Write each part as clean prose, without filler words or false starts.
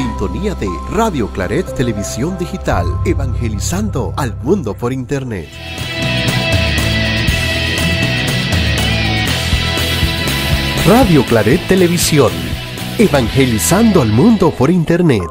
sintonía de Radio Claret Televisión Digital, evangelizando al mundo por Internet. Radio Claret Televisión, evangelizando al mundo por Internet.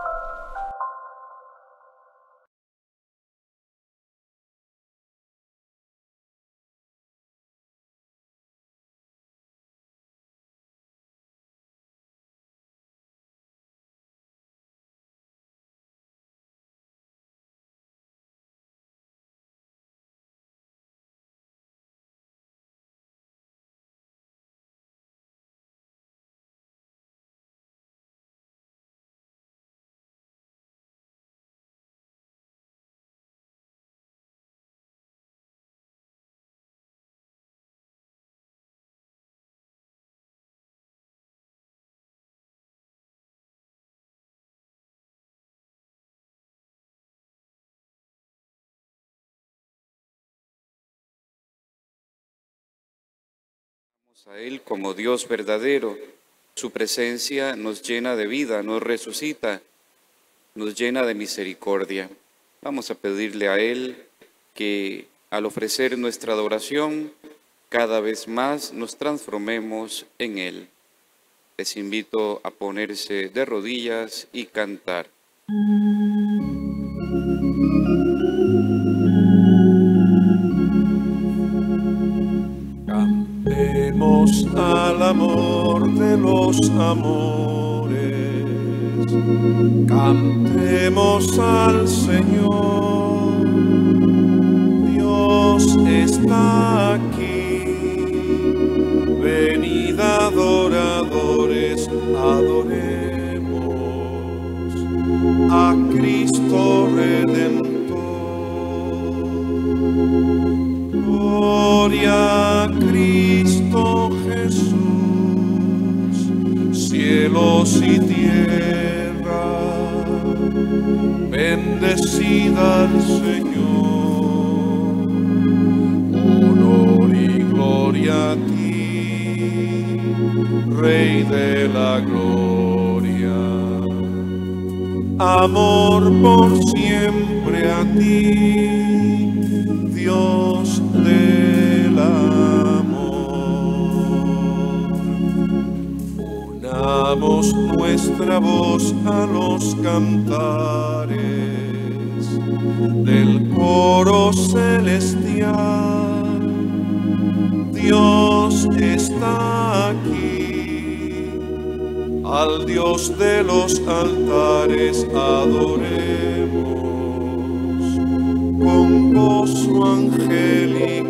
A Él como Dios verdadero, su presencia nos llena de vida, nos resucita, nos llena de misericordia. Vamos a pedirle a Él que al ofrecer nuestra adoración, cada vez más nos transformemos en Él. Les invito a ponerse de rodillas y cantar. Cantemos al amor de los amores, cantemos al Señor. Dios está aquí, venid adoradores, adoremos a Cristo Redentor. Gloria a Cristo Jesús, cielos y tierra, bendecida al Señor. Honor y gloria a ti, Rey de la gloria. Amor por siempre a ti, Dios del amor. Unamos nuestra voz a los cantares del coro celestial. Dios está aquí, al Dios de los altares adoremos con gozo angelical.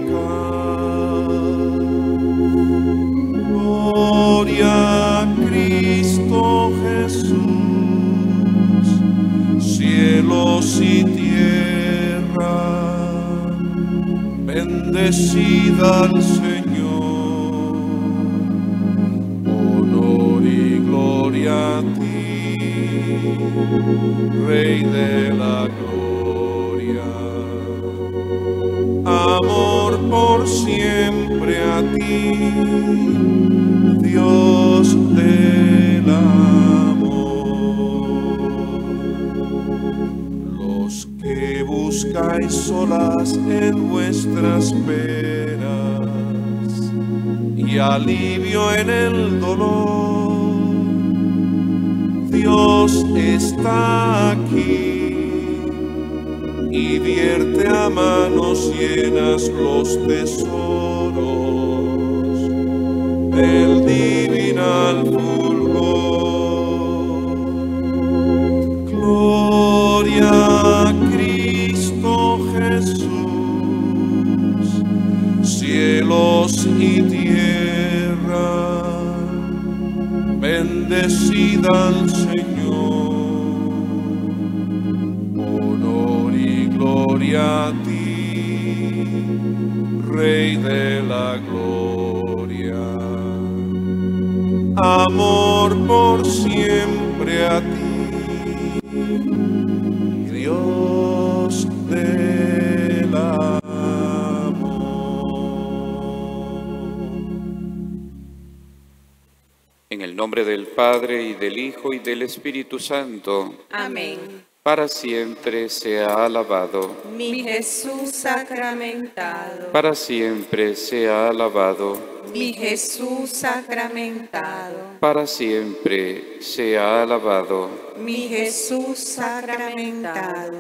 Gloria a Cristo Jesús, cielos y tierra, bendecida al Señor. Honor y gloria a ti, Rey de la gloria. Amor por siempre a ti, Dios del amor. Los que buscáis solas en vuestras penas y alivio en el dolor, Dios está aquí y vierte a manos llenas los tesoros del divinal fulgor. Gloria a Cristo Jesús, cielos y tierra, bendecida al Señor. Gloria a ti, Rey de la gloria. Amor por siempre a ti, Dios del amor. En el nombre nombre del Padre, y del Hijo, y del Espíritu Santo. Amén. Para siempre sea alabado. Mi Jesús sacramentado. Para siempre sea alabado. Mi Jesús sacramentado. Para siempre sea alabado. Mi Jesús sacramentado.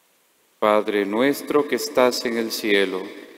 Padre nuestro que estás en el cielo,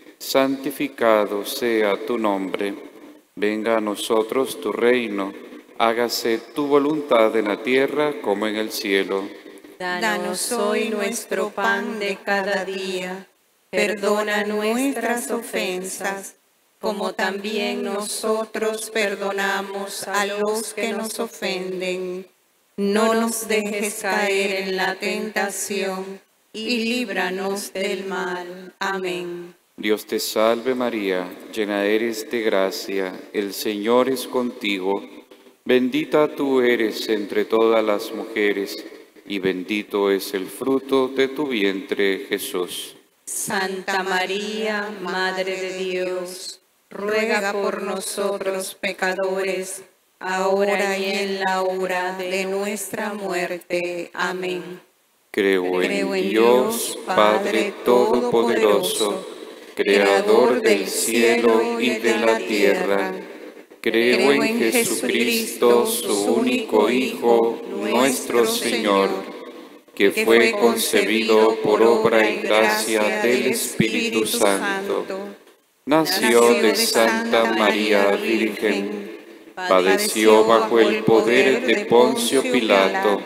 santificado sea tu nombre. Venga a nosotros tu reino. Hágase tu voluntad en la tierra como en el cielo. Danos hoy nuestro pan de cada día. Perdona nuestras ofensas, como también nosotros perdonamos a los que nos ofenden. No nos dejes caer en la tentación, y líbranos del mal. Amén. Dios te salve María, llena eres de gracia, el Señor es contigo. Bendita tú eres entre todas las mujeres, y bendito es el fruto de tu vientre, Jesús. Santa María, Madre de Dios, ruega por nosotros pecadores, ahora y en la hora de nuestra muerte. Amén. Creo en Dios, Padre Todopoderoso, Creador del cielo y de la tierra. Creo en Jesucristo, su único Hijo, nuestro Señor, que fue concebido por obra y gracia del Espíritu Santo. Nació de Santa María Virgen, padeció bajo el poder de Poncio Pilato,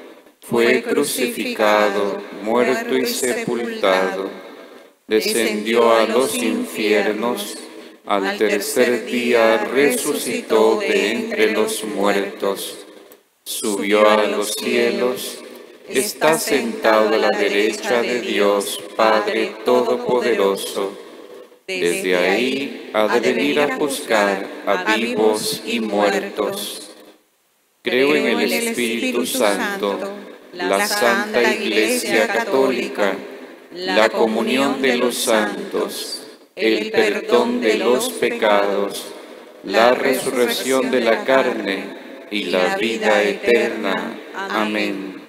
fue crucificado, muerto y sepultado, descendió a los infiernos. Al tercer día resucitó de entre los muertos, subió a los cielos, está sentado a la derecha de Dios Padre Todopoderoso. Desde ahí ha de venir a juzgar a vivos y muertos. Creo en el Espíritu Santo, la Santa Iglesia Católica, la comunión de los santos, el perdón de los pecados, la resurrección de la carne y la vida eterna. Amén.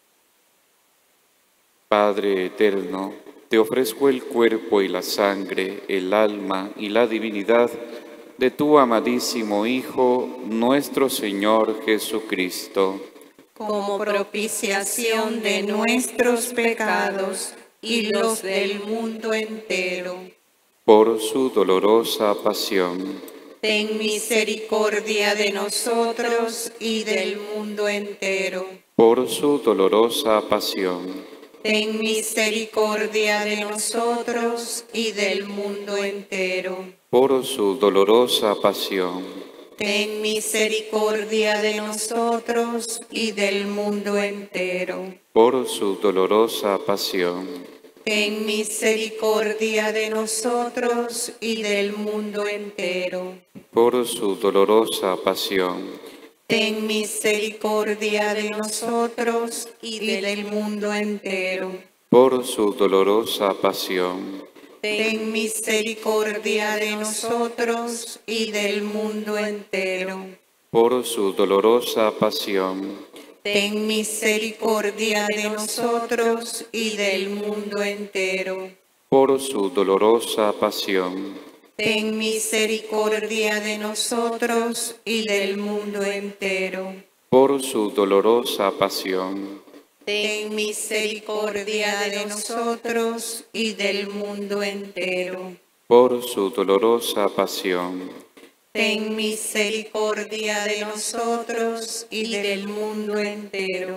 Padre eterno, te ofrezco el cuerpo y la sangre, el alma y la divinidad de tu amadísimo Hijo, nuestro Señor Jesucristo, como propiciación de nuestros pecados y los del mundo entero. por su dolorosa pasión. Ten misericordia de nosotros y del mundo entero. Por su dolorosa pasión. Ten misericordia de nosotros y del mundo entero. Por su dolorosa pasión. Ten misericordia de nosotros y del mundo entero. Por su dolorosa pasión. Ten misericordia de nosotros y del mundo entero. Por su dolorosa pasión. Ten misericordia de nosotros y del mundo entero. Por su dolorosa pasión. Ten misericordia de nosotros y del mundo entero. Por su dolorosa pasión. Ten misericordia de nosotros y del mundo entero. Por su dolorosa pasión. Ten misericordia de nosotros y del mundo entero. Por su dolorosa pasión. Ten misericordia de nosotros y del mundo entero. Por su dolorosa pasión. Ten misericordia de nosotros y del mundo entero.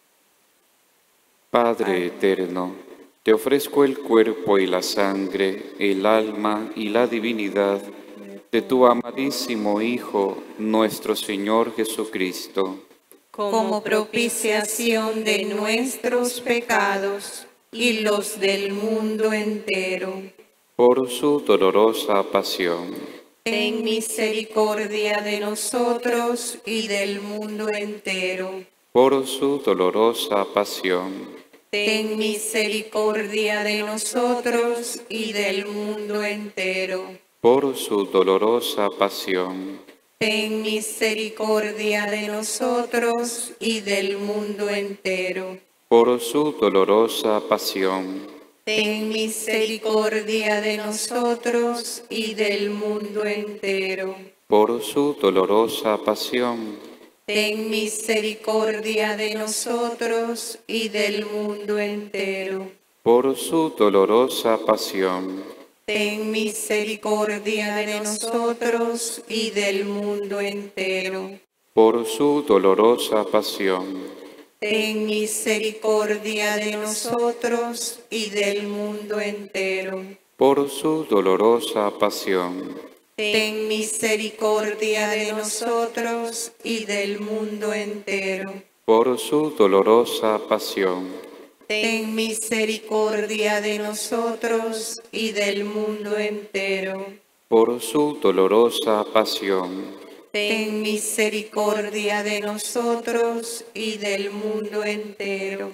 Padre eterno, te ofrezco el cuerpo y la sangre, el alma y la divinidad de tu amadísimo Hijo, nuestro Señor Jesucristo, como propiciación de nuestros pecados y los del mundo entero. Por su dolorosa pasión. Ten misericordia de nosotros y del mundo entero. Por su dolorosa pasión. Ten misericordia de nosotros y del mundo entero. Por su dolorosa pasión. ten misericordia de nosotros y del mundo entero. por su dolorosa pasión, Ten misericordia de nosotros y del mundo entero. por su dolorosa pasión, Ten misericordia de nosotros y del mundo entero. por su dolorosa pasión, Ten misericordia de nosotros y del mundo entero. por su dolorosa pasión, Ten misericordia de nosotros y del mundo entero. por su dolorosa pasión, Ten misericordia de nosotros y del mundo entero. por su dolorosa pasión, Ten misericordia de nosotros y del mundo entero. por su dolorosa pasión, Ten misericordia de nosotros y del mundo entero.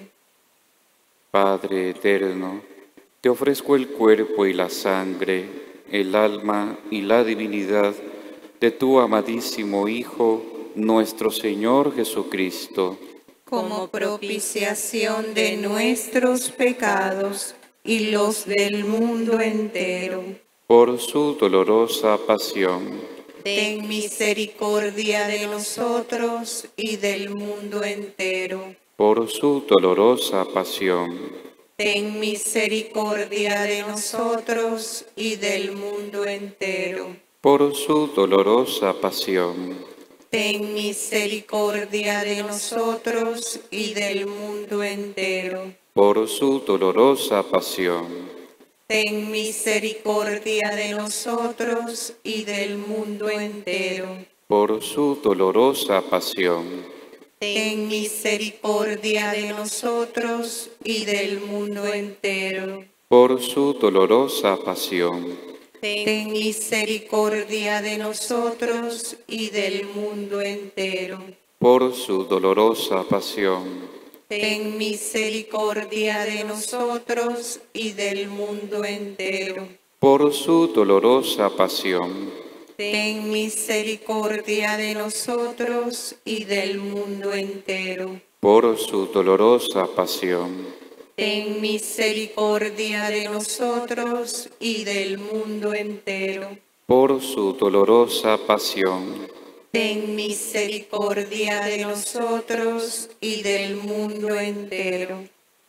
Padre eterno, te ofrezco el cuerpo y la sangre, el alma y la divinidad de tu amadísimo Hijo, nuestro Señor Jesucristo, como propiciación de nuestros pecados y los del mundo entero. por su dolorosa pasión, Ten misericordia de nosotros y del mundo entero. por su dolorosa pasión, Ten misericordia de nosotros y del mundo entero. por su dolorosa pasión, Ten misericordia de nosotros y del mundo entero. por su dolorosa pasión, Ten misericordia de nosotros y del mundo entero. por su dolorosa pasión, Ten misericordia de nosotros y del mundo entero. por su dolorosa pasión, Ten misericordia de nosotros y del mundo entero. por su dolorosa pasión, Ten misericordia de nosotros y del mundo entero. por su dolorosa pasión, Ten misericordia de nosotros y del mundo entero. por su dolorosa pasión, Ten misericordia de nosotros y del mundo entero. por su dolorosa pasión, Ten misericordia de nosotros y del mundo entero.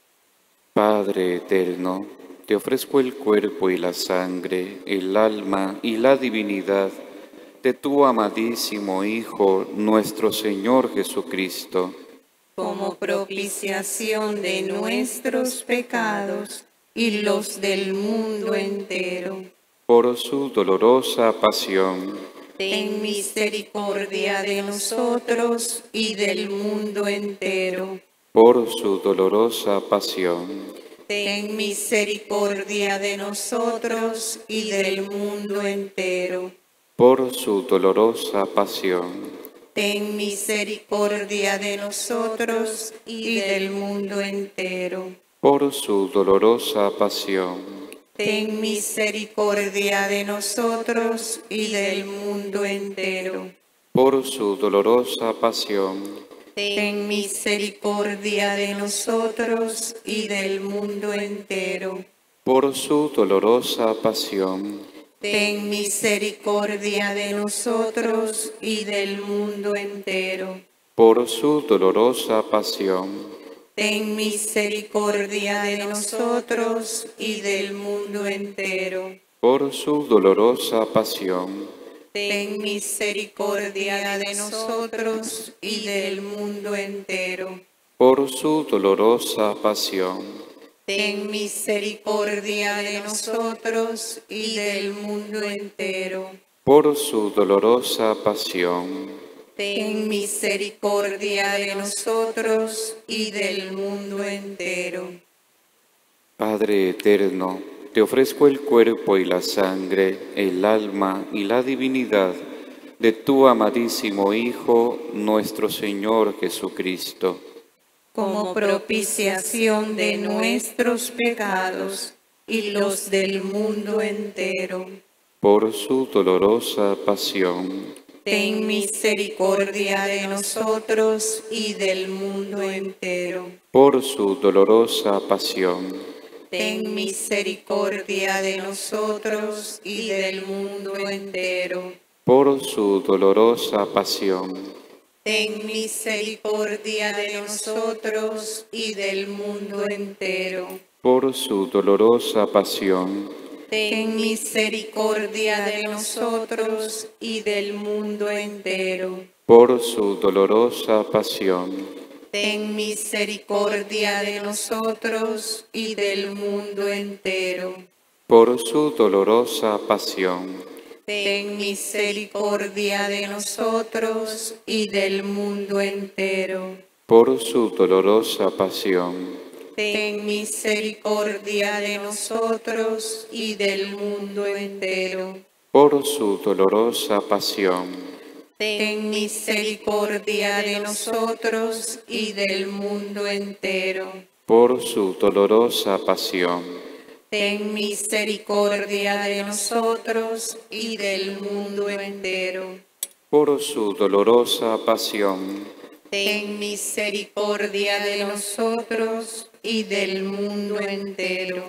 Padre eterno, te ofrezco el cuerpo y la sangre, el alma y la divinidad de tu amadísimo Hijo, nuestro Señor Jesucristo, como propiciación de nuestros pecados y los del mundo entero. por su dolorosa pasión, Ten misericordia de nosotros y del mundo entero. por su dolorosa pasión, Ten misericordia de nosotros y del mundo entero. por su dolorosa pasión, Ten misericordia de nosotros y del mundo entero. por su dolorosa pasión, Ten misericordia de nosotros y del mundo entero. por su dolorosa pasión, Ten misericordia de nosotros y del mundo entero. por su dolorosa pasión, Ten misericordia de nosotros y del mundo entero. por su dolorosa pasión, Ten misericordia de nosotros y del mundo entero. por su dolorosa pasión, Ten misericordia de nosotros y del mundo entero. por su dolorosa pasión, Ten misericordia de nosotros y del mundo entero. por su dolorosa pasión, Ten misericordia de nosotros y del mundo entero. Padre eterno, te ofrezco el cuerpo y la sangre, el alma y la divinidad de tu amadísimo Hijo, nuestro Señor Jesucristo, como propiciación de nuestros pecados y los del mundo entero. por su dolorosa pasión, ten misericordia de nosotros y del mundo entero. Por su dolorosa pasión, Ten misericordia de nosotros y del mundo entero. por su dolorosa pasión, Ten misericordia de nosotros y del mundo entero. por su dolorosa pasión, Ten misericordia de nosotros y del mundo entero. por su dolorosa pasión, Ten misericordia de nosotros y del mundo entero. por su dolorosa pasión, Ten misericordia de nosotros y del mundo entero. por su dolorosa pasión, Ten misericordia de nosotros y del mundo entero. por su dolorosa pasión, Ten misericordia de nosotros y del mundo entero. por su dolorosa pasión, Ten misericordia de nosotros y del mundo entero. por su dolorosa pasión, Ten misericordia de nosotros y del mundo entero.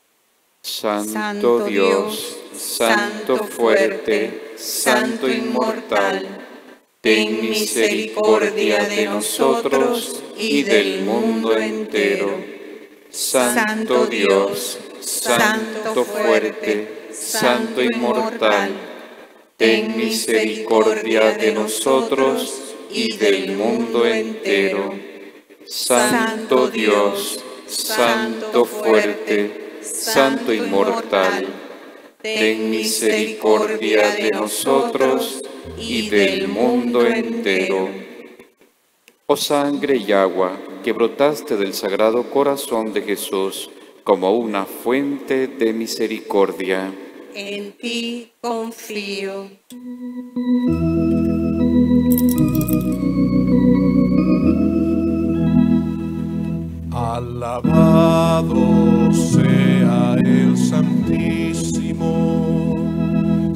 Santo Dios, Santo fuerte, Santo inmortal, ten misericordia de nosotros y del mundo entero. Santo Dios, Santo fuerte, Santo inmortal, ten misericordia de nosotros y del mundo entero. Santo Dios, Santo fuerte, Santo inmortal, ten misericordia de nosotros y del mundo entero. Oh sangre y agua que brotaste del Sagrado Corazón de Jesús como una fuente de misericordia, En ti confío. Alabado sea el Santísimo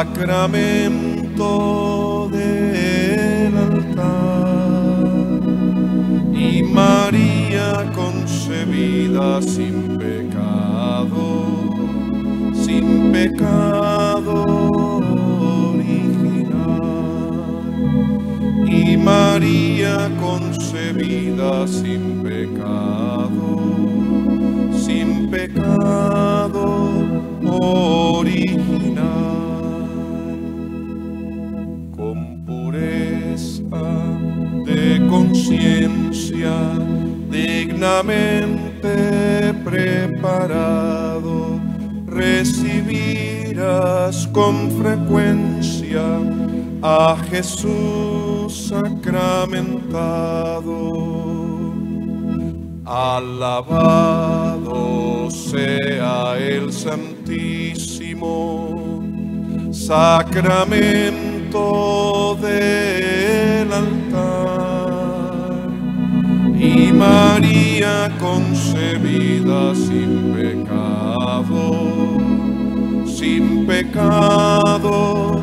Sacramento del altar, y María concebida sin pecado original, y María concebida sin pecado original, con pureza de conciencia, dignamente preparado, recibirás con frecuencia a Jesús sacramentado. Alabado sea el Santísimo Sacramento del altar, y María concebida sin pecado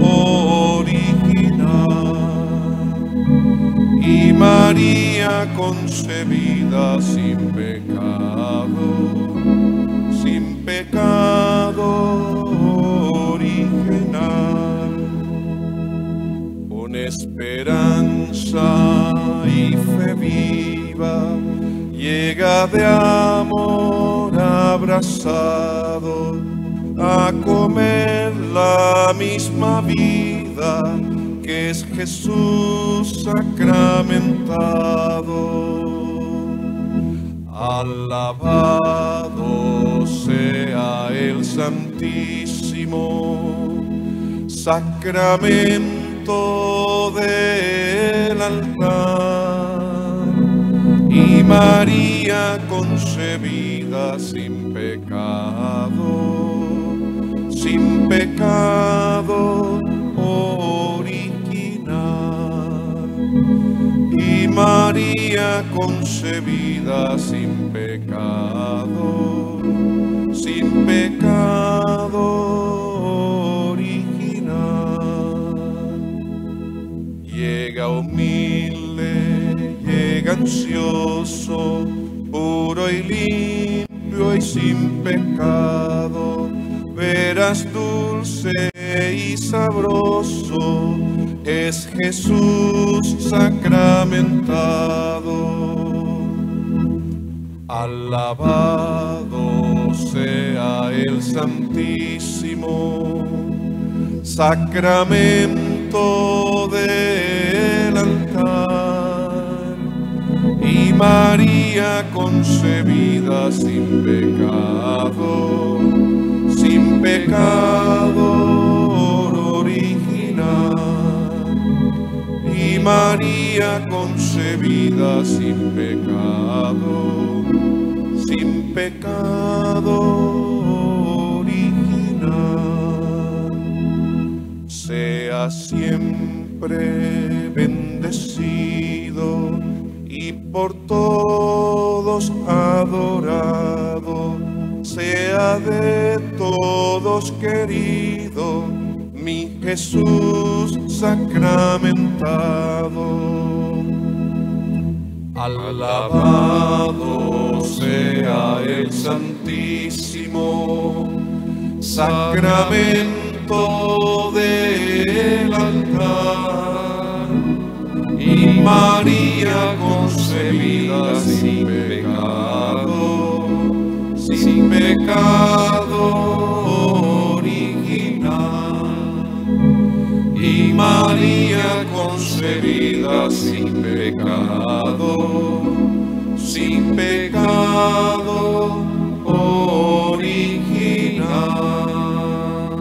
original, y María concebida sin pecado original, con esperanza y fe viva, llega de amor abrazado a comer la misma vida que es Jesús sacramentado. Alabado sea el Santísimo Sacramento del altar, y María concebida sin pecado original, y María concebida sin pecado original, llega humilde, llega ansioso, puro y limpio y sin pecado. Verás dulce y sabroso, es Jesús sacramentado. Alabado sea el Santísimo Sacramento del altar, y María concebida sin pecado original, y María concebida sin pecado original. Sea siempre bendecido y por todos adorado, sea de todos querido, mi Jesús sacramentado. Alabado sea el Santísimo Sacramento del altar, y María concebida sin pecado original, y María concebida sin pecado original.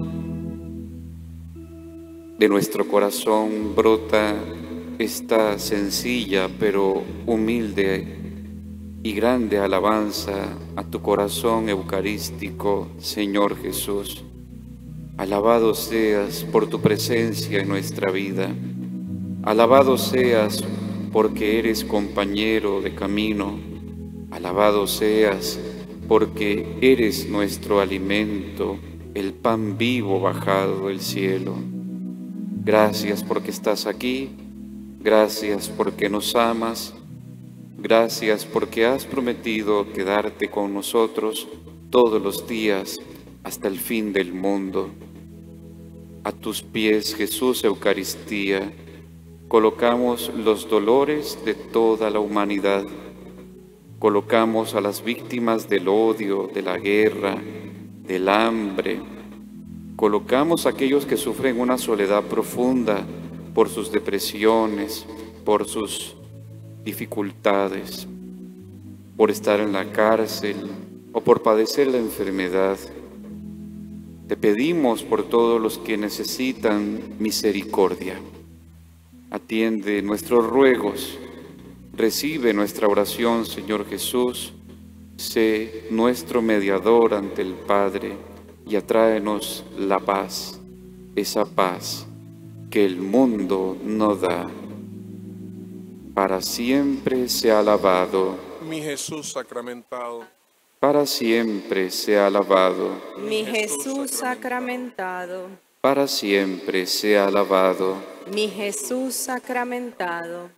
De nuestro corazón brota esta sencilla pero humilde y grande alabanza a tu corazón eucarístico, Señor Jesús. Alabado seas por tu presencia en nuestra vida. Alabado seas porque eres compañero de camino. Alabado seas porque eres nuestro alimento, el pan vivo bajado del cielo. Gracias porque estás aquí. Gracias porque nos amas. Gracias porque has prometido quedarte con nosotros todos los días hasta el fin del mundo. A tus pies, Jesús Eucaristía, colocamos los dolores de toda la humanidad. Colocamos a las víctimas del odio, de la guerra, del hambre. Colocamos a aquellos que sufren una soledad profunda por sus depresiones, por sus dificultades, por estar en la cárcel o por padecer la enfermedad. Te pedimos por todos los que necesitan misericordia. Atiende nuestros ruegos, recibe nuestra oración, Señor Jesús. Sé nuestro mediador ante el Padre y atráenos la paz, esa paz que el mundo no da. Para siempre sea alabado, Mi Jesús sacramentado. para siempre sea alabado, Mi Jesús sacramentado, para siempre sea alabado. mi Jesús sacramentado.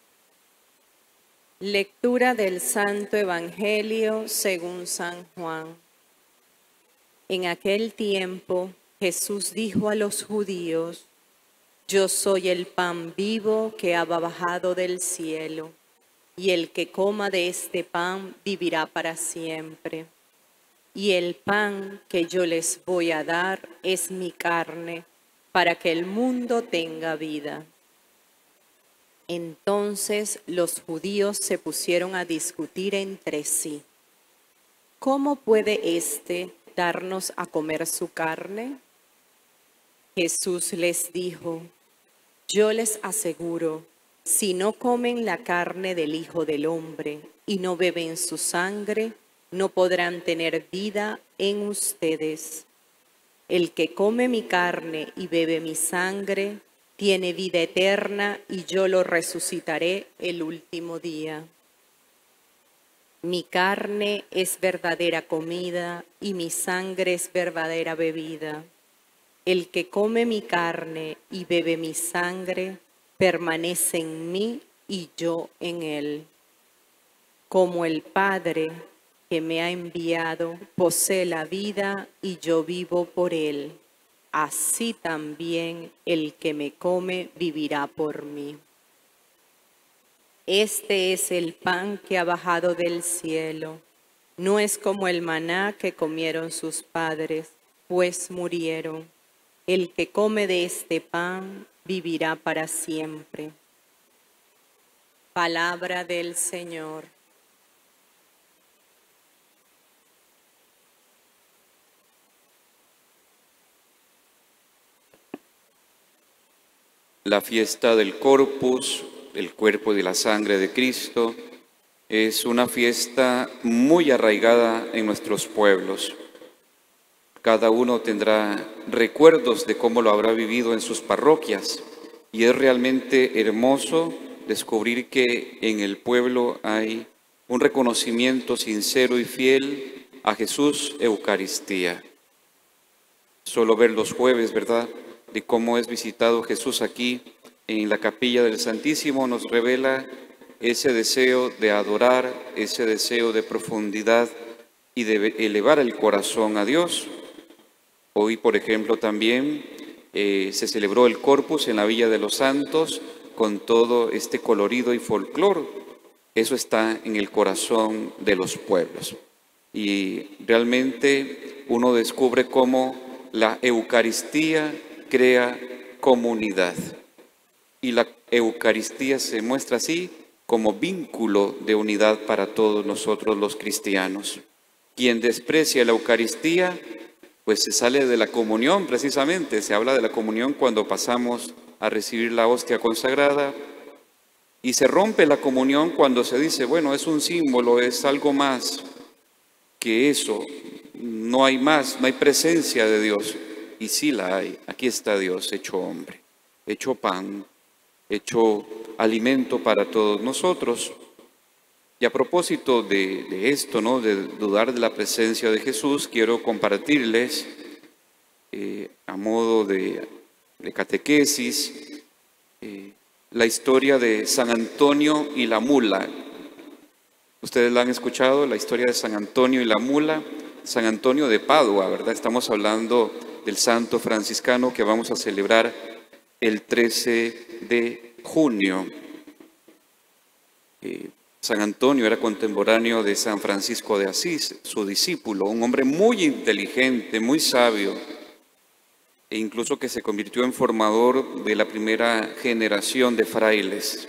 Lectura del Santo Evangelio según San Juan. En aquel tiempo Jesús dijo a los judíos: Yo soy el pan vivo que ha bajado del cielo, y el que coma de este pan vivirá para siempre. Y el pan que yo les voy a dar es mi carne, para que el mundo tenga vida. Entonces los judíos se pusieron a discutir entre sí: ¿Cómo puede éste darnos a comer su carne? Jesús les dijo: Yo les aseguro, si no comen la carne del Hijo del Hombre y no beben su sangre, no podrán tener vida en ustedes. El que come mi carne y bebe mi sangre tiene vida eterna, y yo lo resucitaré el último día. Mi carne es verdadera comida y mi sangre es verdadera bebida. El que come mi carne y bebe mi sangre permanece en mí y yo en él. Como el Padre que me ha enviado posee la vida y yo vivo por él, así también el que me come vivirá por mí. Este es el pan que ha bajado del cielo. No es como el maná que comieron sus padres, pues murieron. El que come de este pan vivirá para siempre. Palabra del Señor. La fiesta del Corpus, el cuerpo y la sangre de Cristo, es una fiesta muy arraigada en nuestros pueblos. Cada uno tendrá recuerdos de cómo lo habrá vivido en sus parroquias y es realmente hermoso descubrir que en el pueblo hay un reconocimiento sincero y fiel a Jesús Eucaristía. Solo ver los jueves, ¿verdad?, de cómo es visitado Jesús aquí en la capilla del Santísimo nos revela ese deseo de adorar, ese deseo de profundidad y de elevar el corazón a Dios. Hoy, por ejemplo, también se celebró el Corpus en la Villa de los Santos con todo este colorido y folclor. Eso está en el corazón de los pueblos. Y realmente uno descubre cómo la Eucaristía crea comunidad. Y la Eucaristía se muestra así como vínculo de unidad para todos nosotros los cristianos. Quien desprecia la Eucaristía, pues se sale de la comunión precisamente. Se habla de la comunión cuando pasamos a recibir la hostia consagrada y se rompe la comunión cuando se dice, bueno, es un símbolo, es algo más que eso, no hay más, no hay presencia de Dios. Y sí la hay, aquí está Dios hecho hombre, hecho pan, hecho alimento para todos nosotros. Y a propósito de esto, ¿no?, de dudar de la presencia de Jesús, quiero compartirles a modo de catequesis la historia de San Antonio y la mula. Ustedes la han escuchado, la historia de San Antonio y la mula. San Antonio de Padua, ¿verdad? Estamos hablando del santo franciscano que vamos a celebrar el 13 de junio. San Antonio era contemporáneo de San Francisco de Asís, su discípulo, un hombre muy inteligente, muy sabio, e incluso que se convirtió en formador de la primera generación de frailes.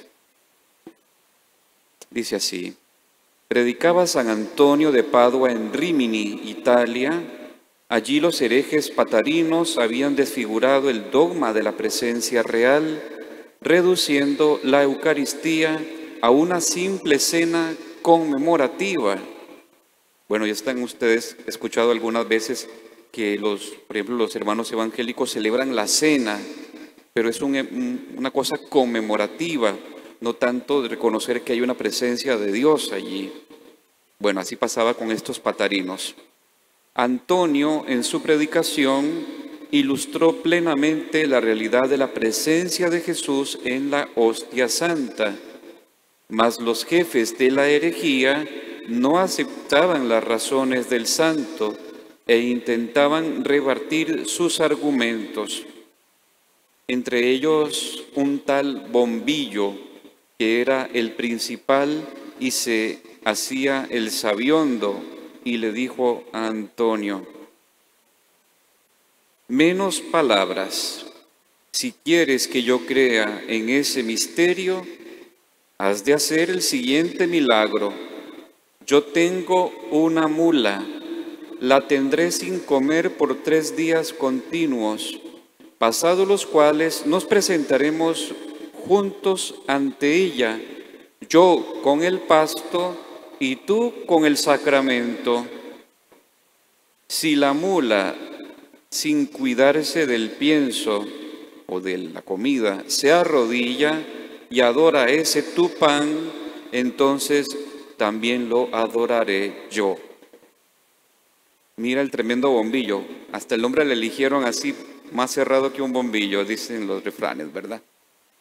Dice así: predicaba San Antonio de Padua en Rímini, Italia. Allí los herejes patarinos habían desfigurado el dogma de la presencia real, reduciendo la Eucaristía a una simple cena conmemorativa. Bueno, ya están ustedes escuchado algunas veces que por ejemplo, los hermanos evangélicos celebran la cena, pero es una cosa conmemorativa, no tanto de reconocer que hay una presencia de Dios allí. Bueno, así pasaba con estos patarinos. Antonio, en su predicación, ilustró plenamente la realidad de la presencia de Jesús en la hostia santa. Mas los jefes de la herejía no aceptaban las razones del santo e intentaban rebatir sus argumentos. Entre ellos un tal Bombillo, que era el principal y se hacía el sabiondo, y le dijo a Antonio: menos palabras, si quieres que yo crea en ese misterio, has de hacer el siguiente milagro. Yo tengo una mula, la tendré sin comer por 3 días continuos, pasados los cuales nos presentaremos juntos ante ella, yo con el pasto y tú con el sacramento. Si la mula, sin cuidarse del pienso o de la comida, se arrodilla y adora ese tu pan, entonces también lo adoraré yo. Mira el tremendo Bombillo, hasta el nombre le eligieron así, más cerrado que un bombillo, dicen los refranes, ¿verdad?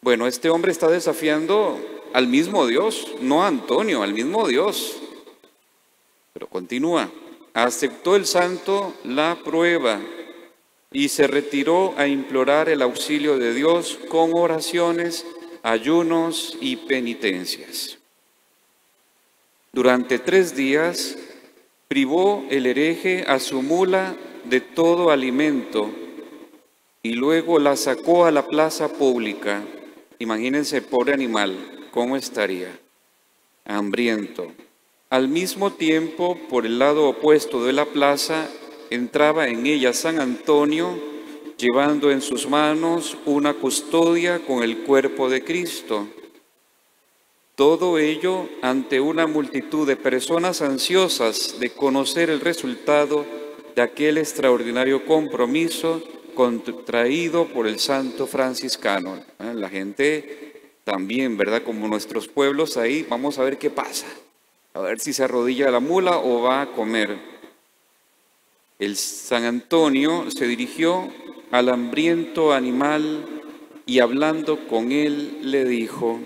Bueno, este hombre está desafiando al mismo Dios, no a Antonio, al mismo Dios. Pero continúa. Aceptó el santo la prueba y se retiró a implorar el auxilio de Dios con oraciones, ayunos y penitencias. Durante 3 días privó el hereje a su mula de todo alimento y luego la sacó a la plaza pública. Imagínense el pobre animal, ¿cómo estaría? Hambriento. Al mismo tiempo, por el lado opuesto de la plaza, entraba en ella San Antonio, llevando en sus manos una custodia con el cuerpo de Cristo. Todo ello ante una multitud de personas ansiosas de conocer el resultado de aquel extraordinario compromiso contraído por el santo franciscano. La gente también, ¿verdad? Como nuestros pueblos ahí, vamos a ver qué pasa. A ver si se arrodilla la mula o va a comer. El San Antonio se dirigió al hambriento animal y hablando con él le dijo: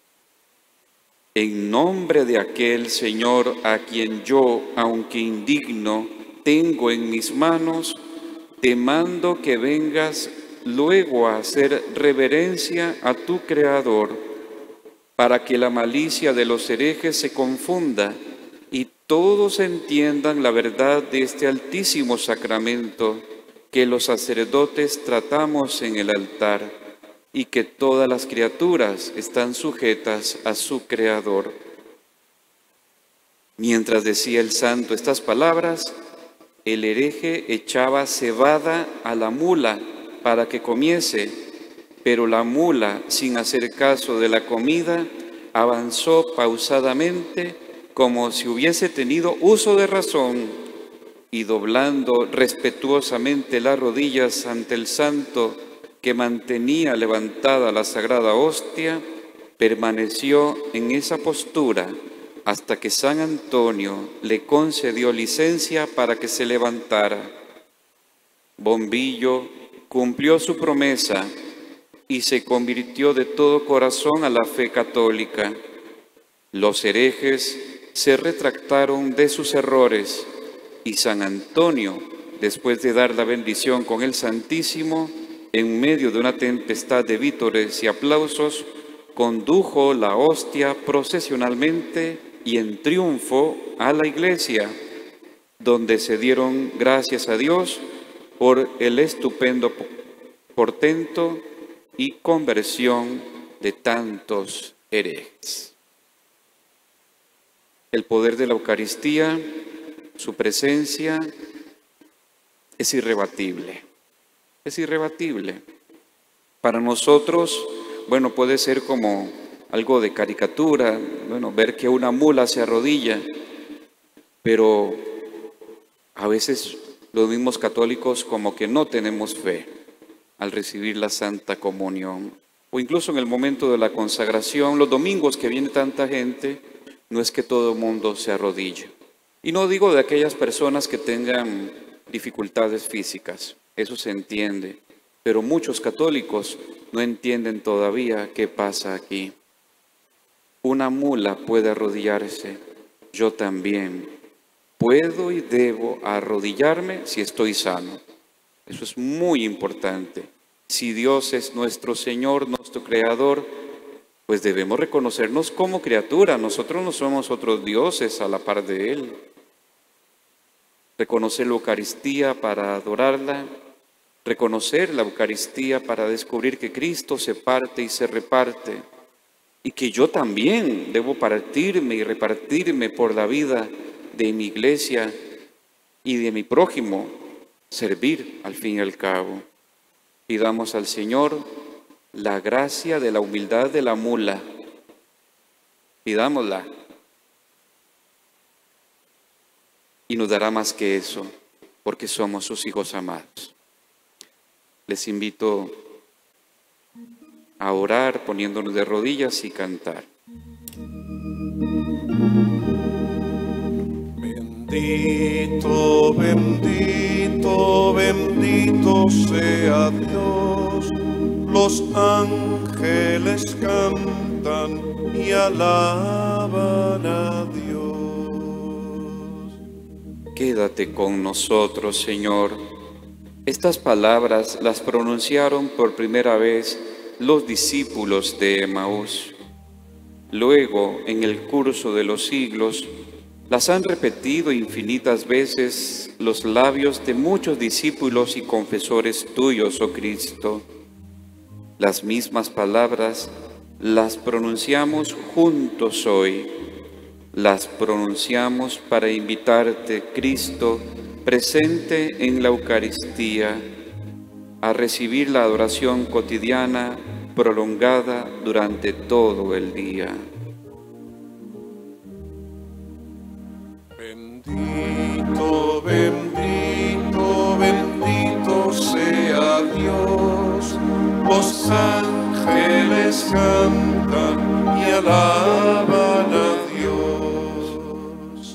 en nombre de aquel Señor a quien yo, aunque indigno, tengo en mis manos, te mando que vengas luego a hacer reverencia a tu Creador, para que la malicia de los herejes se confunda y todos entiendan la verdad de este altísimo sacramento que los sacerdotes tratamos en el altar y que todas las criaturas están sujetas a su Creador. Mientras decía el santo estas palabras, el hereje echaba cebada a la mula para que comiese, pero la mula, sin hacer caso de la comida, avanzó pausadamente como si hubiese tenido uso de razón y doblando respetuosamente las rodillas ante el santo que mantenía levantada la sagrada hostia, permaneció en esa postura hasta que San Antonio le concedió licencia para que se levantara. Bombillo cumplió su promesa y se convirtió de todo corazón a la fe católica. Los herejes se retractaron de sus errores y San Antonio, después de dar la bendición con el Santísimo, en medio de una tempestad de vítores y aplausos, condujo la hostia procesionalmente y en triunfo a la iglesia, donde se dieron gracias a Dios por el estupendo portento y conversión de tantos herejes. El poder de la Eucaristía, su presencia, es irrebatible. Es irrebatible. Para nosotros, bueno, puede ser como algo de caricatura, bueno, ver que una mula se arrodilla, pero a veces los mismos católicos como que no tenemos fe al recibir la Santa Comunión, o incluso en el momento de la consagración, los domingos que viene tanta gente, no es que todo el mundo se arrodille. Y no digo de aquellas personas que tengan dificultades físicas, eso se entiende, pero muchos católicos no entienden todavía qué pasa aquí. Una mula puede arrodillarse, yo también puedo y debo arrodillarme si estoy sano. Eso es muy importante. Si Dios es nuestro Señor, nuestro Creador, pues debemos reconocernos como criatura. Nosotros no somos otros dioses a la par de Él. Reconocer la Eucaristía para adorarla, reconocer la Eucaristía para descubrir que Cristo se parte y se reparte, y que yo también debo partirme y repartirme por la vida de mi iglesia y de mi prójimo, servir al fin y al cabo. Pidamos al Señor la gracia de la humildad de la mula. Pidámosla. Y nos dará más que eso, porque somos sus hijos amados. Les invito a orar poniéndonos de rodillas y cantar. Bendito, bendito, bendito sea Dios, los ángeles cantan y alaban a Dios. Quédate con nosotros, Señor. Estas palabras las pronunciaron por primera vez los discípulos de Emaús. Luego, en el curso de los siglos, las han repetido infinitas veces los labios de muchos discípulos y confesores tuyos, oh Cristo. Las mismas palabras las pronunciamos juntos hoy. Las pronunciamos para invitarte, Cristo, presente en la Eucaristía, a recibir la adoración cotidiana prolongada durante todo el día. Bendito, bendito, bendito sea Dios. Los ángeles cantan y alaban a Dios.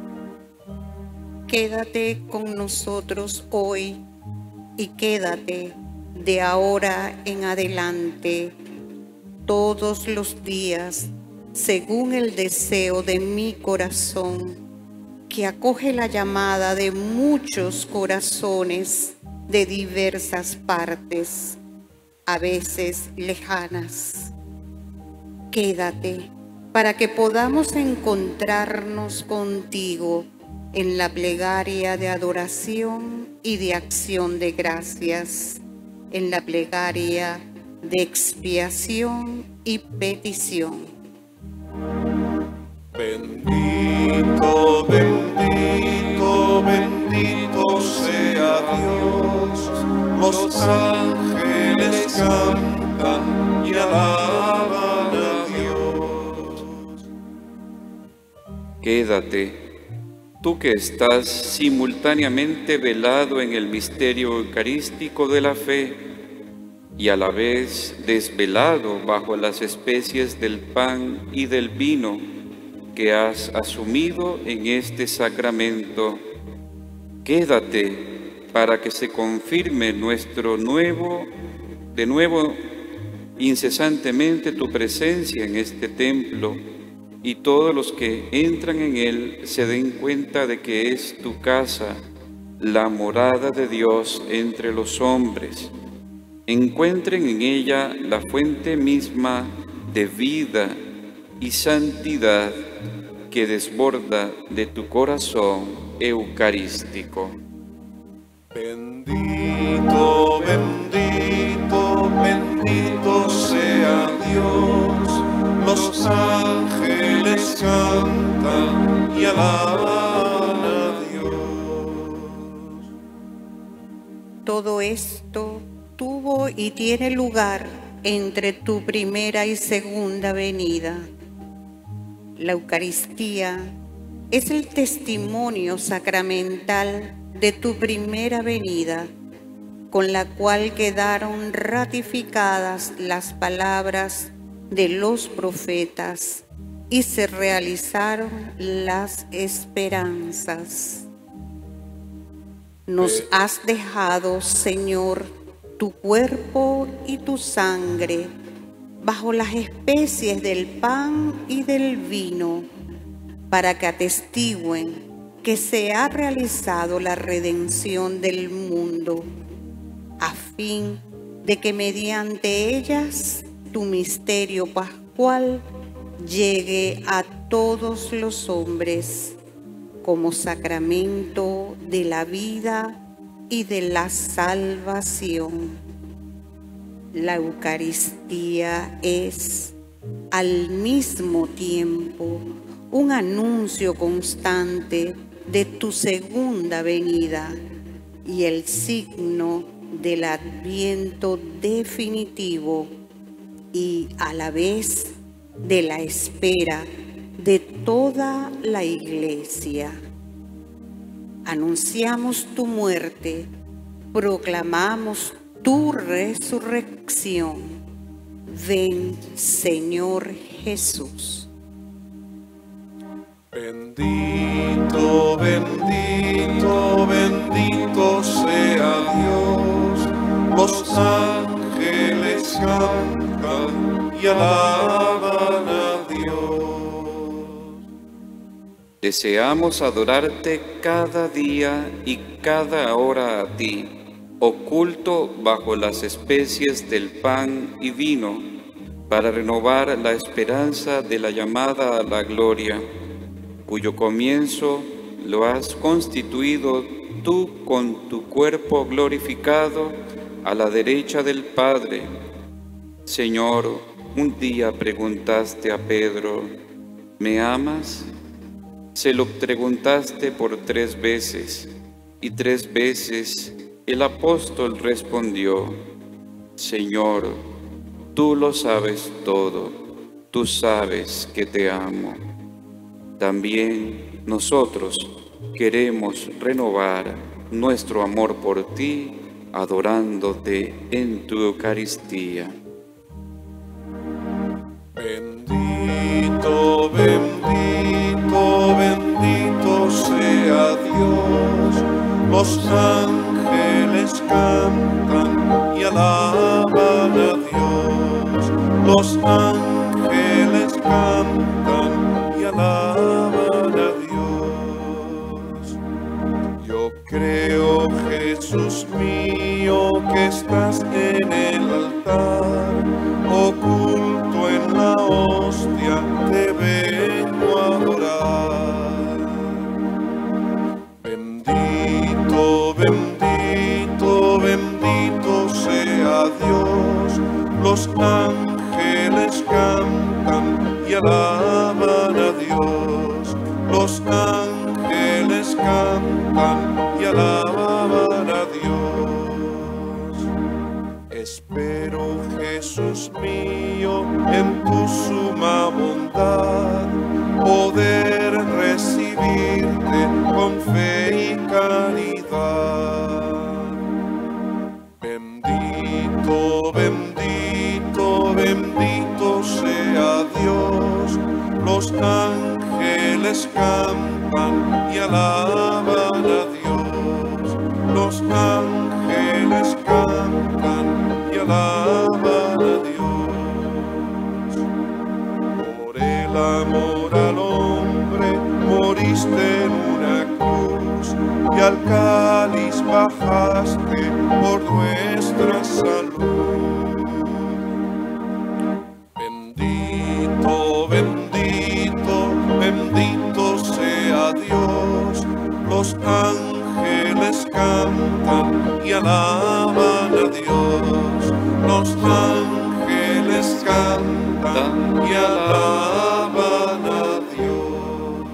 Quédate con nosotros hoy y quédate de ahora en adelante todos los días, según el deseo de mi corazón, que acoge la llamada de muchos corazones de diversas partes, a veces lejanas. Quédate para que podamos encontrarnos contigo en la plegaria de adoración y de acción de gracias, en la plegaria de expiación y petición. Bendito, bendito, bendito sea Dios. Los ángeles cantan y alaban a Dios. Quédate, tú que estás simultáneamente velado en el misterio eucarístico de la fe y a la vez desvelado bajo las especies del pan y del vino que has asumido en este sacramento. Quédate para que se confirme de nuevo incesantemente tu presencia en este templo, y todos los que entran en él se den cuenta de que es tu casa, la morada de Dios entre los hombres. Encuentren en ella la fuente misma de vida y santidad que desborda de tu corazón eucarístico. Bendito, bendito, bendito sea Dios. Los ángeles cantan y alaban a Dios. Todo esto tuvo y tiene lugar entre tu primera y segunda venida. La Eucaristía es el testimonio sacramental de tu primera venida, con la cual quedaron ratificadas las palabras de los profetas y se realizaron las esperanzas. Nos has dejado, Señor, tu cuerpo y tu sangre bajo las especies del pan y del vino, para que atestigüen que se ha realizado la redención del mundo, a fin de que mediante ellas tu misterio pascual llegue a todos los hombres como sacramento de la vida y de la salvación. La Eucaristía es, al mismo tiempo, un anuncio constante de tu segunda venida y el signo del adviento definitivo y a la vez de la espera de toda la Iglesia. Anunciamos tu muerte, proclamamos tu resurrección. Ven, Señor Jesús. Bendito, bendito, bendito sea Dios. Los ángeles y alaban a Dios. Deseamos adorarte cada día y cada hora a ti, oculto bajo las especies del pan y vino, para renovar la esperanza de la llamada a la gloria, cuyo comienzo lo has constituido tú con tu cuerpo glorificado a la derecha del Padre. Señor, un día preguntaste a Pedro, ¿me amas? Se lo preguntaste por 3 veces, y 3 veces el apóstol respondió, Señor, tú lo sabes todo, tú sabes que te amo. También nosotros queremos renovar nuestro amor por ti, adorándote en tu Eucaristía. Bendito, bendito, bendito sea Dios. Los ángeles cantan y alaban a Dios. Los ángeles cantan y alaban a Dios. Yo creo, Jesús mío, que estás en el altar, oculto en la hostia, te vengo a adorar. Bendito, bendito, bendito sea Dios. Los ángeles cantan y alaban a Dios. Los ángeles cantan y alaban a Dios. Espero, Jesús mío, en tu suma bondad, poder recibirte con fe y caridad. Bendito, bendito, bendito sea Dios. Los ángeles cantan y alaban a Dios. Los ángeles cantan y alaban a Dios. Por el amor al hombre moriste en una cruz y al cáliz bajaste por nuestra salud. Bendito, bendito, bendito sea Dios. Los ángeles cantan y alaban a Dios. Los ángeles cantan y alaban a Dios.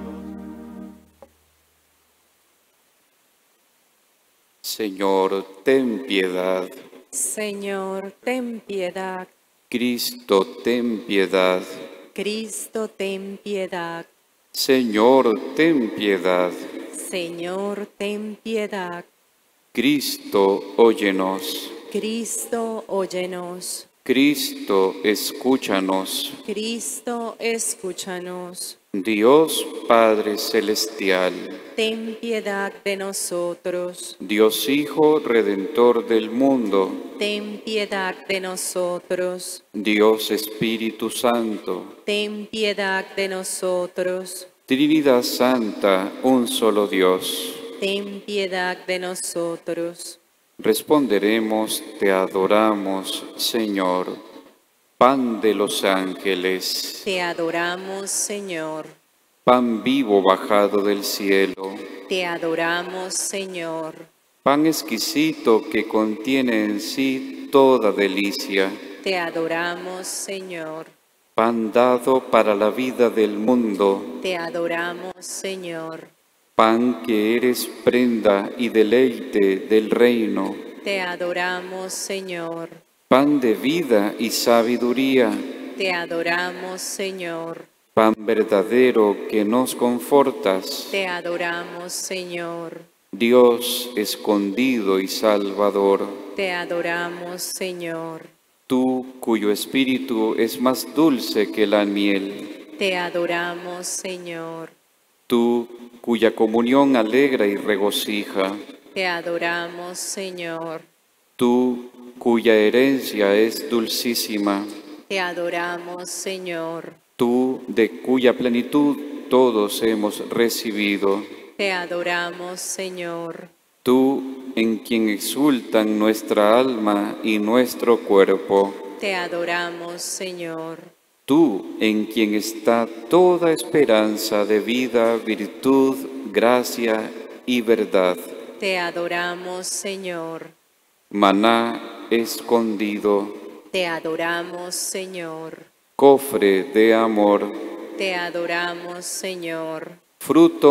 Señor, ten piedad. Señor, ten piedad. Cristo, ten piedad. Cristo, ten piedad. Señor, ten piedad. Señor, ten piedad. Cristo, óyenos. Cristo, óyenos. Cristo, escúchanos. Cristo, escúchanos. Dios Padre Celestial, Ten piedad de nosotros. Dios Hijo Redentor del mundo, Ten piedad de nosotros. Dios Espíritu Santo, Ten piedad de nosotros. Trinidad Santa, un solo Dios. Ten piedad de nosotros. Responderemos, te adoramos, Señor. Pan de los ángeles, Te adoramos, Señor. pan vivo bajado del cielo, Te adoramos, Señor. pan exquisito que contiene en sí toda delicia, Te adoramos, Señor. pan dado para la vida del mundo, Te adoramos, Señor. pan que eres prenda y deleite del reino, Te adoramos, Señor. pan de vida y sabiduría, Te adoramos, Señor. pan verdadero que nos confortas, Te adoramos, Señor. Dios escondido y salvador, Te adoramos, Señor. tú cuyo espíritu es más dulce que la miel, Te adoramos, Señor. tú cuya comunión alegra y regocija, Te adoramos, Señor. tú cuya herencia es dulcísima, Te adoramos, Señor. Tú, de cuya plenitud todos hemos recibido. Te adoramos, Señor. Tú, en quien exultan nuestra alma y nuestro cuerpo. Te adoramos, Señor. Tú, en quien está toda esperanza de vida, virtud, gracia y verdad. Te adoramos, Señor. Maná escondido, Te adoramos, Señor. cofre de amor, Te adoramos, Señor. fruto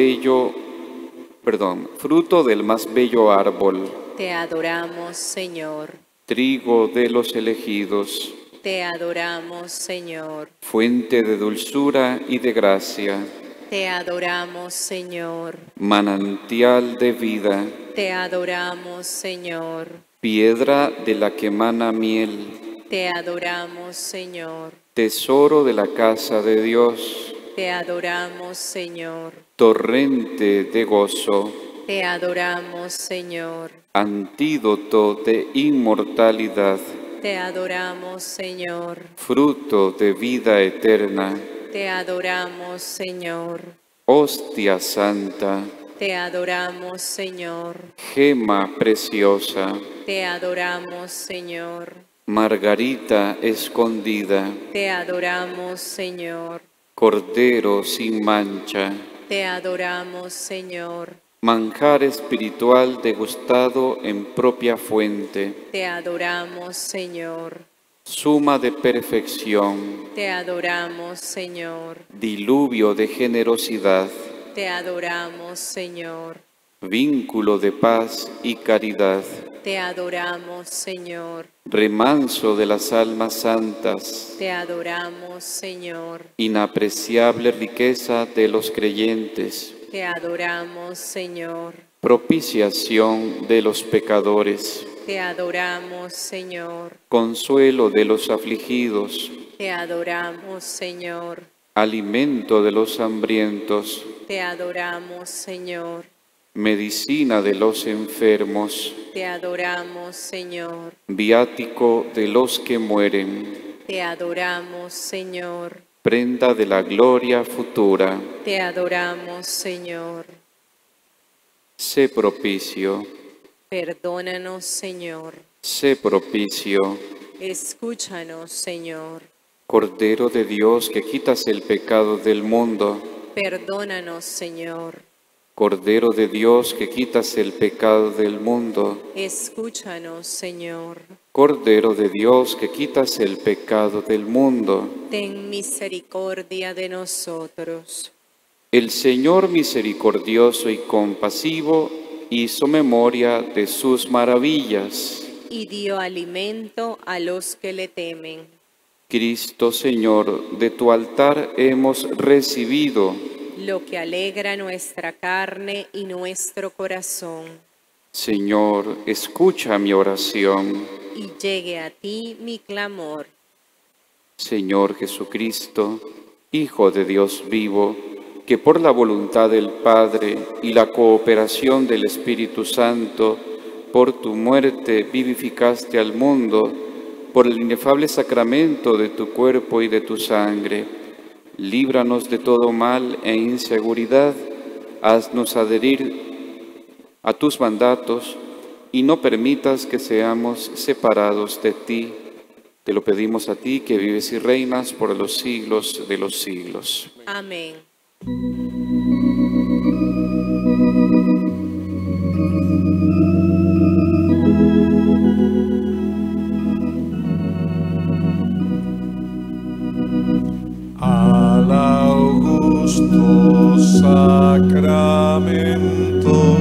del más bello árbol, Te adoramos, Señor. trigo de los elegidos, Te adoramos, Señor. fuente de dulzura y de gracia, Te adoramos, Señor. manantial de vida, Te adoramos, Señor. piedra de la que mana miel, Te adoramos, Señor. tesoro de la casa de Dios, Te adoramos, Señor. torrente de gozo, Te adoramos, Señor. antídoto de inmortalidad, Te adoramos, Señor. fruto de vida eterna, Te adoramos, Señor. hostia santa, Te adoramos, Señor. gema preciosa, Te adoramos, Señor. margarita escondida, Te adoramos, Señor. cordero sin mancha, Te adoramos, Señor. manjar espiritual degustado en propia fuente, Te adoramos, Señor. suma de perfección, Te adoramos, Señor. diluvio de generosidad, Te adoramos, Señor. vínculo de paz y caridad, Te adoramos, Señor. remanso de las almas santas, Te adoramos, Señor. inapreciable riqueza de los creyentes, Te adoramos, Señor. propiciación de los pecadores, Te adoramos, Señor. consuelo de los afligidos, Te adoramos, Señor. alimento de los hambrientos, Te adoramos, Señor. medicina de los enfermos, Te adoramos, Señor. viático de los que mueren, Te adoramos, Señor. prenda de la gloria futura. Te adoramos, Señor. Sé propicio, Perdónanos, Señor. sé propicio, Escúchanos, Señor. Cordero de Dios que quitas el pecado del mundo, Perdónanos, Señor. Cordero de Dios que quitas el pecado del mundo, Escúchanos, Señor. Cordero de Dios que quitas el pecado del mundo. Ten misericordia de nosotros. El Señor misericordioso y compasivo hizo memoria de sus maravillas. Y dio alimento a los que le temen. Cristo Señor, de tu altar hemos recibido Lo que alegra nuestra carne y nuestro corazón. Señor, escucha mi oración. Y llegue a ti mi clamor. Señor Jesucristo, Hijo de Dios vivo, que por la voluntad del Padre y la cooperación del Espíritu Santo, por tu muerte vivificaste al mundo, por el inefable sacramento de tu cuerpo y de tu sangre, líbranos de todo mal e inseguridad, haznos adherir a tus mandatos y no permitas que seamos separados de ti. Te lo pedimos a ti que vives y reinas por los siglos de los siglos. Amén. Al augusto sacramento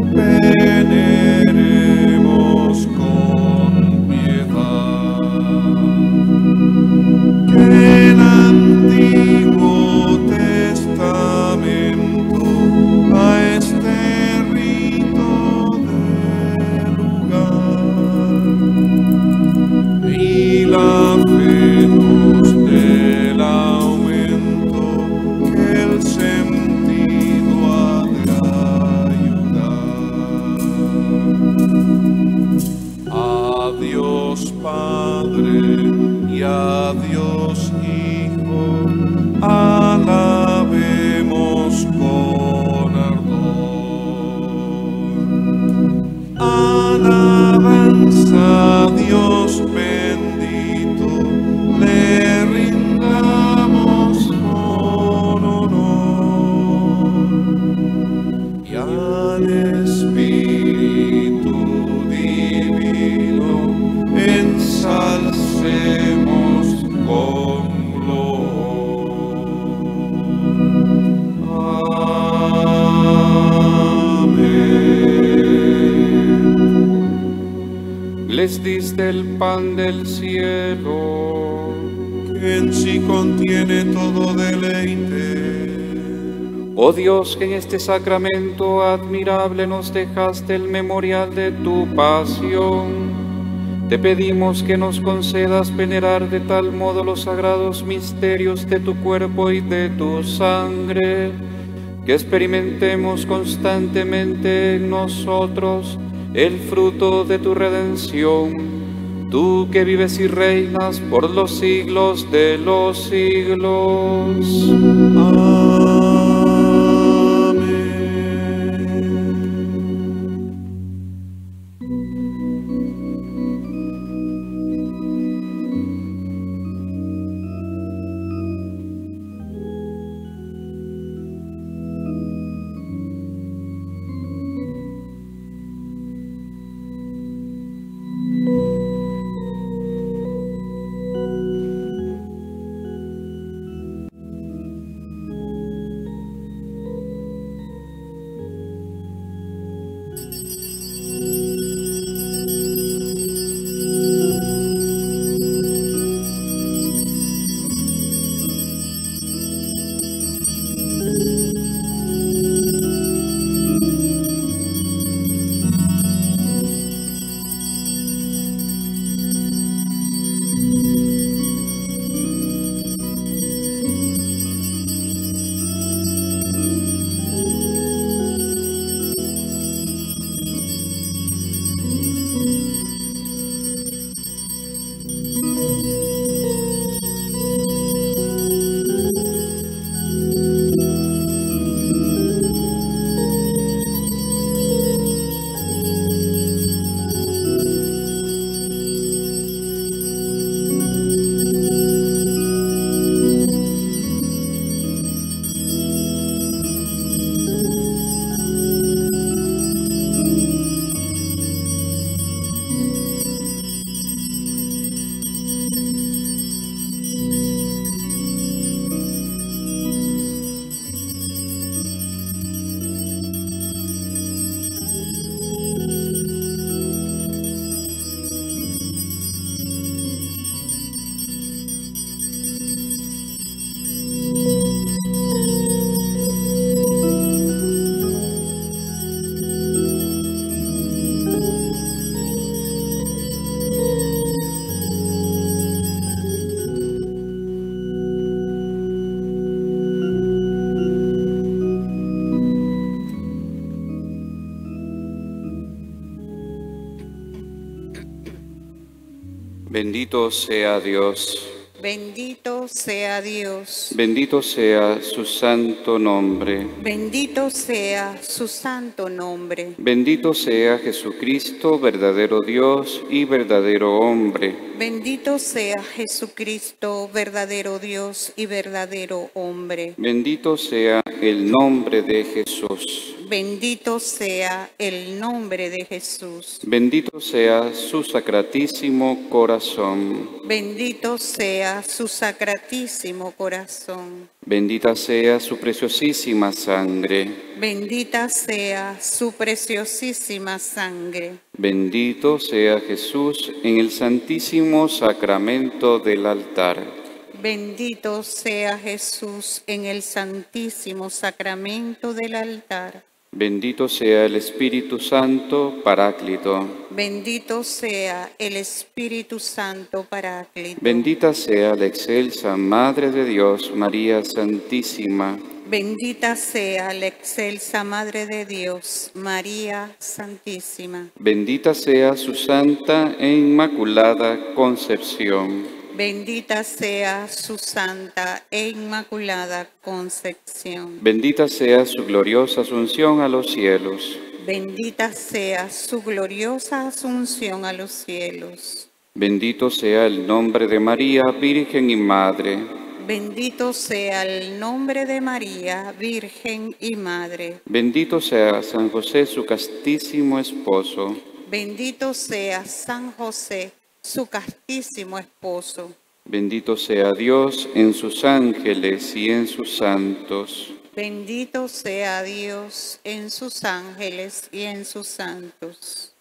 veneremos con piedad. Que el Antiguo Testamento a este rito de les diste el pan del cielo, que en sí contiene todo deleite. oh Dios, que en este sacramento admirable nos dejaste el memorial de tu pasión, te pedimos que nos concedas venerar de tal modo los sagrados misterios de tu cuerpo y de tu sangre, que experimentemos constantemente en nosotros el fruto de tu redención, tú que vives y reinas por los siglos de los siglos. Amén. Bendito sea Dios, Bendito sea Dios. bendito sea su santo nombre. Bendito sea su santo nombre. Bendito sea Jesucristo, verdadero Dios y verdadero hombre. Bendito sea Jesucristo, verdadero Dios y verdadero hombre. Bendito sea el nombre de Jesús. Bendito sea el nombre de Jesús. Bendito sea su sacratísimo corazón. Bendito sea su sacratísimo corazón. Bendita sea su preciosísima sangre. Bendita sea su preciosísima sangre. Bendito sea Jesús en el santísimo sacramento del altar. Bendito sea Jesús en el santísimo sacramento del altar. Bendito sea el Espíritu Santo, Paráclito. Bendito sea el Espíritu Santo Paráclito. Bendita sea la excelsa Madre de Dios, María Santísima. Bendita sea la excelsa Madre de Dios, María Santísima. Bendita sea su santa e inmaculada concepción. Bendita sea su santa e inmaculada concepción. Bendita sea su gloriosa asunción a los cielos. Bendita sea su gloriosa asunción a los cielos. Bendito sea el nombre de María, Virgen y Madre. Bendito sea el nombre de María, Virgen y Madre. Bendito sea San José, su castísimo esposo. Bendito sea San José, su castísimo esposo. Bendito sea Dios en sus ángeles y en sus santos. Bendito sea Dios en sus ángeles y en sus santos.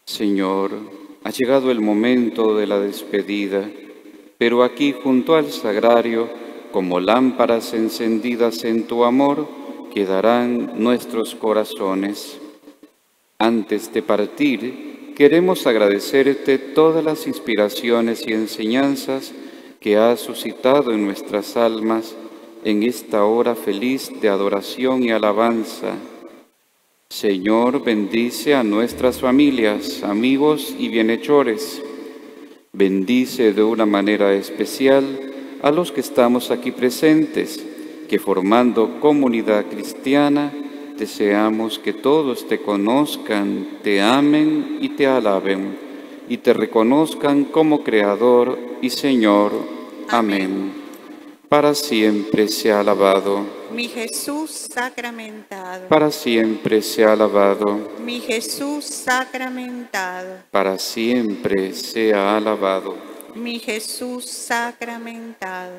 Señor, ha llegado el momento de la despedida, pero aquí junto al sagrario, como lámparas encendidas en tu amor, quedarán nuestros corazones. Antes de partir, queremos agradecerte todas las inspiraciones y enseñanzas que has suscitado en nuestras almas en esta hora feliz de adoración y alabanza. Señor, bendice a nuestras familias, amigos y bienhechores. Bendice de una manera especial a los que estamos aquí presentes, que formando comunidad cristiana, deseamos que todos te conozcan, te amen y te alaben, y te reconozcan como Creador y Señor. Amén. Para siempre sea alabado. Mi Jesús sacramentado. Para siempre sea alabado. Mi Jesús sacramentado. Para siempre sea alabado. Mi Jesús sacramentado.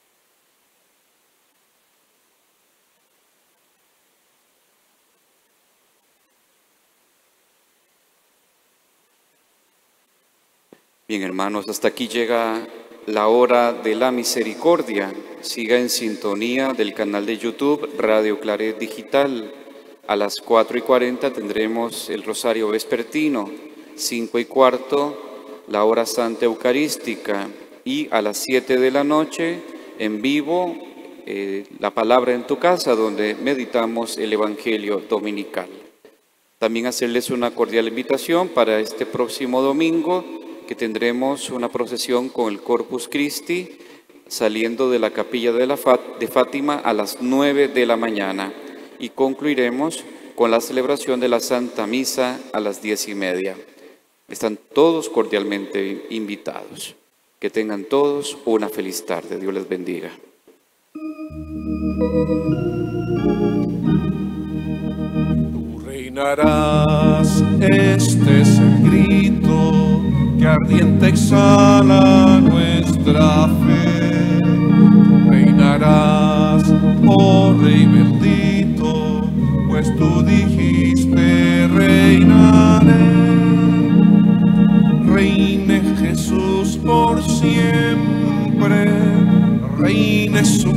Bien, hermanos, hasta aquí llega la hora de la misericordia. Siga en sintonía del canal de YouTube Radio Claret Digital. A las 4:40 tendremos el Rosario Vespertino, 5:15 la hora Santa Eucarística, y a las 7 de la noche en vivo la palabra en tu casa, donde meditamos el Evangelio dominical. También hacerles una cordial invitación para este próximo domingo, que tendremos una procesión con el Corpus Christi saliendo de la capilla de Fátima a las 9 de la mañana, y concluiremos con la celebración de la Santa Misa a las 10:30. Están todos cordialmente invitados. Que tengan todos una feliz tarde. Dios les bendiga. Tú reinarás, este es el grito que ardiente exhala nuestra fe. Tú reinarás, oh Rey bendito, pues tú dijiste reinaré. Reine Jesús por siempre, reine su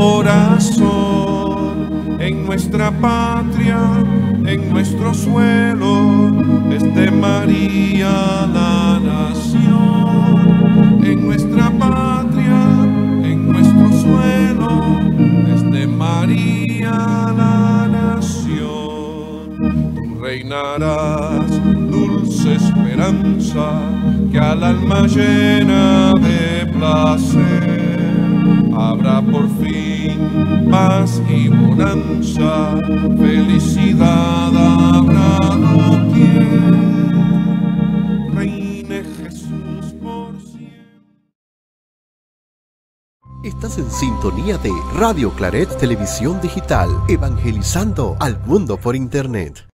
corazón en nuestra patria, en nuestro suelo, es de María la nación. En nuestra patria, en nuestro suelo, es de María la nación. Tú reinarás, dulce esperanza, que al alma llena de placer habrá por fin paz y bonanza, felicidad habrá doquier. Reine Jesús por siempre. Estás en sintonía de Radio Claret Televisión Digital, evangelizando al mundo por Internet.